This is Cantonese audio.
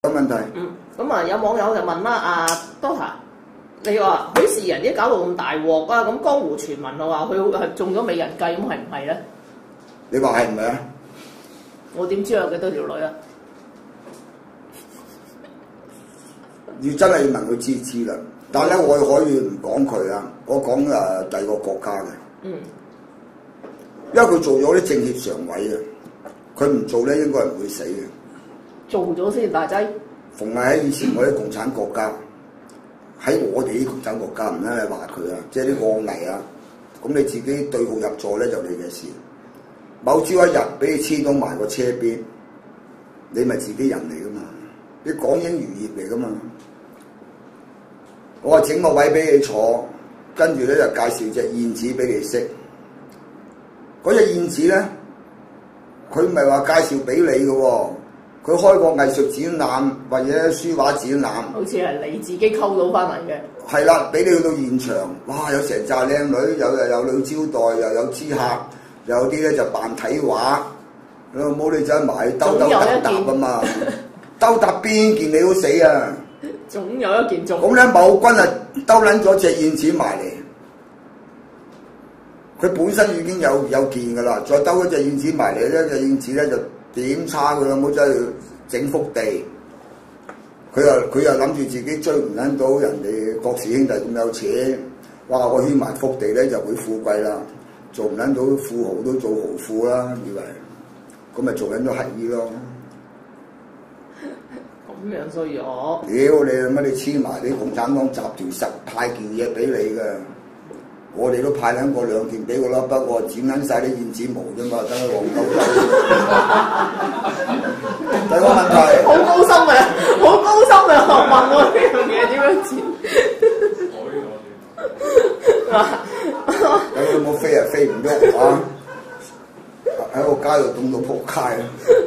有問題。 咁啊有網友就問啦，阿 Doctor，你話許仕仁啲搞到咁大鑊啊，咁江湖傳聞就話佢係中咗美人計，咁係唔係咧？ 你話係唔係啊？ 我點知有幾多條女啊？ 要真係要問佢知啦。但係咧，我可以唔講佢啊，我講第二個國家嘅。因為佢做咗啲政協常委啊，佢唔做咧應該係唔會死嘅。 做咗先大劑。 逢係喺以前嗰啲共產國家，喺我哋啲共產國家唔啱你話佢啊，即係啲案例啊，咁你自己對號入座咧就你嘅事。某朝一日俾你黐到埋個車邊，你咪自己人嚟噶嘛？你港英餘孽嚟噶嘛？我話整個位俾你坐，跟住咧就介紹隻燕子俾你識。嗰隻燕子咧，佢唔係話介紹俾你嘅喎，佢開個藝術展覽或者書畫展覽， 好似係你自己溝到翻嚟嘅。 係啦，俾你去到現場，哇！有成紮靚女，有女招待，又有知客，有啲咧就扮睇畫，冇你走埋兜搭啊嘛，兜搭邊件你都死啊！ 總有一件中。 咁咧，某君啊兜撚咗隻燕子埋嚟。佢本身已經有件㗎啦，再兜一隻燕子埋嚟咧，隻燕子咧就點叉佢啦，冇走去整幅地。佢又諗住自己追唔撚到人哋郭氏兄弟咁有錢，哇！我圈埋幅地咧就會富貴啦，做唔撚到富豪都做豪富啦，以為咁咪做緊咗乞兒咯。 咁樣所以我屌你乜你黐埋啲共產黨集團實派件嘢俾你㗎。我哋都派兩件俾我啦，不過剪緊晒啲燕子毛啫嘛，等佢黃鳩鳩。第二個問題， 好高深啊！好高深啊！問我呢樣嘢點樣剪？ 有冇飛啊？飛唔喐啊！喺個街度凍到仆街。